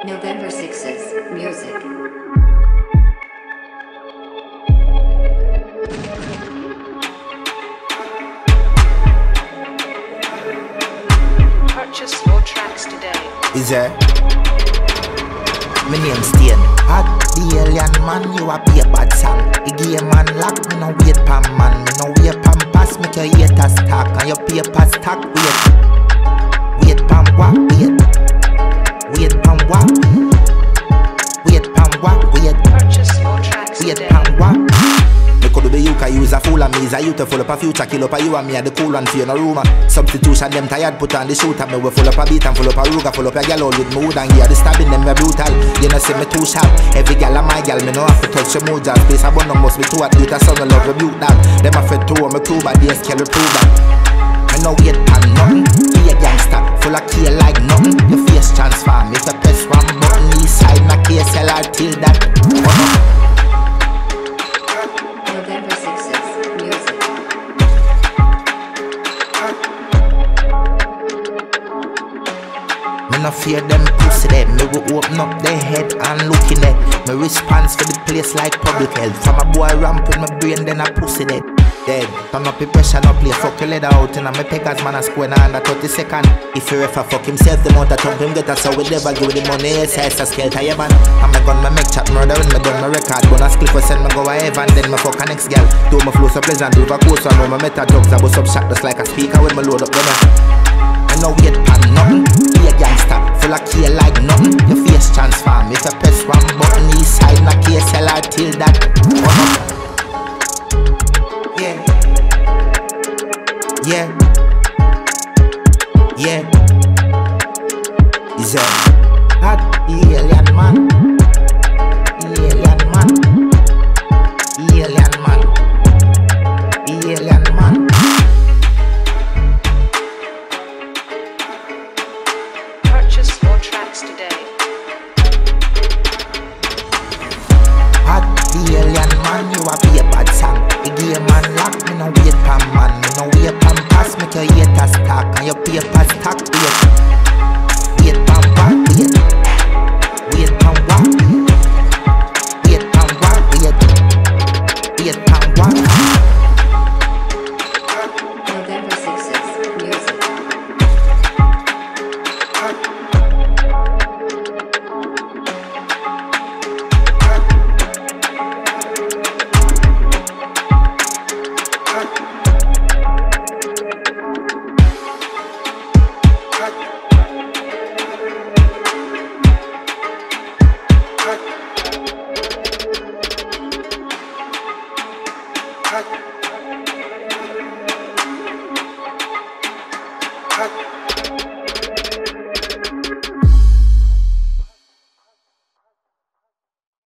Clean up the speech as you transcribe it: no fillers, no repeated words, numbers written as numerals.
November 6's music. Purchase your tracks today. Is there? My name Stain. Hot the alien man, you a be a bad song. The game man lock, me no wait pam man. Me no wait pam pass, make your haters talk. And your papers talk, wait. Wait pam what, wait. Wait pam what. Wait pam what, wait. Purchase your tracks Wait today. pam what. Me could be you can use a fool of me. Is a youth full up a future, kill up a you and me and the cool one for you no rumor. Substitution them tired, put on the shooter. Me we full up a beat and full up a ruga, full up a gal all with mood and gear. The stabbing them we brutal. You know see me too sharp. Every gal a my gal, me no have to touch your mood. Just place a bun must be too at youth a son of love rebuke that. Them a fed two on me crew, but they scale reprove that. Me no wait pan nothing. Be a gangster, full of key like nothing. Your face transform. If you press one button, east side na KSLR till that. November 6's music. Me no fear them pussy there. Me will open up their head and look in there. Me response for the place like public health. From a boy ramp in my brain, then a pussy dead. Dead. Turn up the pressure, no play. Fuck your leather out. And I me Pegasus man a square na under 30 seconds. If you ever fuck himself, the amount of thump him get us. So we never give the money. Yes, yes, a scale tie man. And me gun, me make chat murder when me done my record. Bonus clip for send me go a heaven. Then me fuck a next girl. Do my flow so pleasant. Do a course. So I know me meta drugs. I bust up shot just like a speaker when me load up them. I know wait pan nothing. Be a gangster, full of key like nothing. Your face transform. If you press one button, east side na KSLR till that. Yeah. Yeah. Yeah. Is that hot alien man? Alien man. Alien man. Alien man. Purchase your tracks today. Hot the alien man, you a be a bad song. The game man lock, me no wait pam man. Me no wait pam pass, make your haters talk. And your papers talk, wait. Wait pam what, wait. Wait pam what. Wait pam what, wait. Wait pam what. November 6's music. Cut.